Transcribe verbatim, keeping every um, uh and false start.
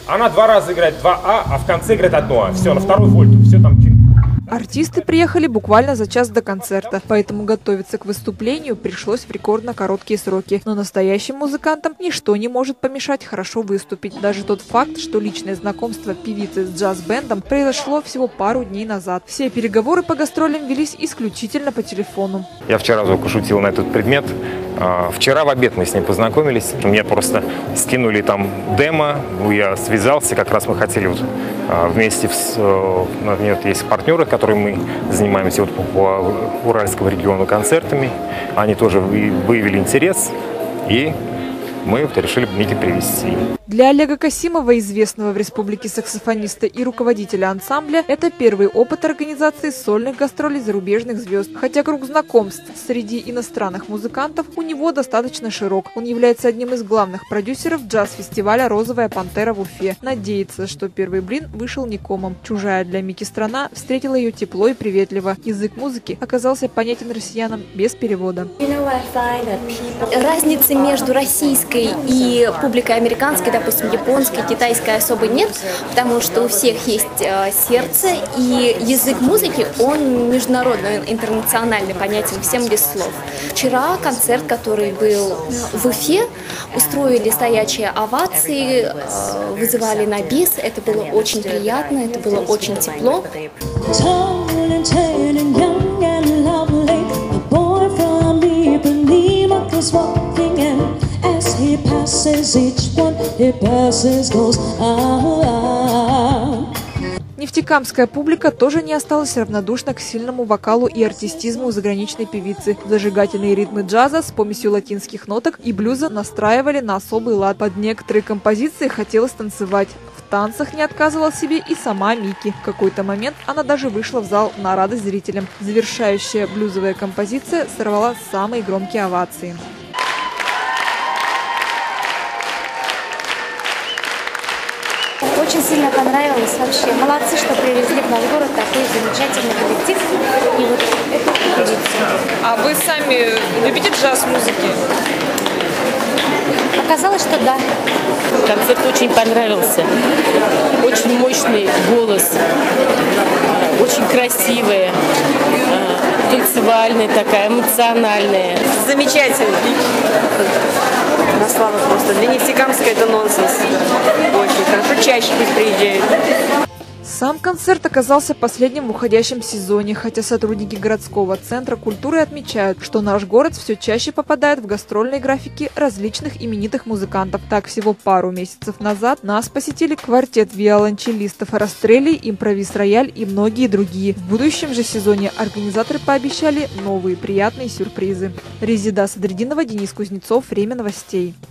Она два раза играет два А, а в конце играет одно А. Все, на второй вольт. Все там. Артисты приехали буквально за час до концерта, поэтому готовиться к выступлению пришлось в рекордно короткие сроки. Но настоящим музыкантам ничто не может помешать хорошо выступить. Даже тот факт, что личное знакомство певицы с джаз-бендом произошло всего пару дней назад. Все переговоры по гастролям велись исключительно по телефону. Я вчера только шутил на этот предмет. Вчера в обед мы с ней познакомились. Мне просто скинули там демо. Я связался, как раз мы хотели вот вместе с... Нет, есть партнеры, которые мы занимаемся вот по Уральскому региону концертами. Они тоже выявили интерес, и мы вот решили Мики привезти. Для Олега Касимова, известного в республике саксофониста и руководителя ансамбля, это первый опыт организации сольных гастролей зарубежных звезд. Хотя круг знакомств среди иностранных музыкантов у него достаточно широк. Он является одним из главных продюсеров джаз-фестиваля «Розовая пантера» в Уфе. Надеется, что первый блин вышел не комом. Чужая для Мики страна встретила ее тепло и приветливо. Язык музыки оказался понятен россиянам без перевода. Разницы между российской и публикой американской, допустим, японской, китайской особо нет, потому что у всех есть э, сердце, и язык музыки, он международный, интернациональный, понятен всем без слов. Вчера концерт, который был в Уфе, устроили стоячие овации, э, вызывали на бис, это было очень приятно, это было очень тепло. As he passes each one, he passes goes on. Нефтекамская публика тоже не осталась равнодушна к сильному вокалу и артистизму заграничной певицы. Зажигательные ритмы джаза с помесью латинских ноток и блюза настраивали на особый лад. Под некоторые композиции хотелось танцевать. В танцах не отказывала себе и сама Мики. В какой-то момент она даже вышла в зал на радость зрителям. Завершающая блюзовая композиция сорвала самые громкие овации. Очень сильно понравилось вообще. Молодцы, что привезли в наш город такой замечательный коллектив. И вот эту певицу. А вы сами любите джаз-музыки? Оказалось, что да. Концерт очень понравился. Очень мощный голос. Очень красивая. Танцевальная такая, эмоциональная. Замечательно. На славу просто. Для Нефтекамска это нонсенс. Очень хорошо. Чаще пусть приезжают. Сам концерт оказался последним в уходящем сезоне, хотя сотрудники городского центра культуры отмечают, что наш город все чаще попадает в гастрольные графики различных именитых музыкантов. Так, всего пару месяцев назад нас посетили квартет виолончелистов Растрелли, Импровиз Рояль и многие другие. В будущем же сезоне организаторы пообещали новые приятные сюрпризы. Резида Садридинова, Денис Кузнецов, Время новостей.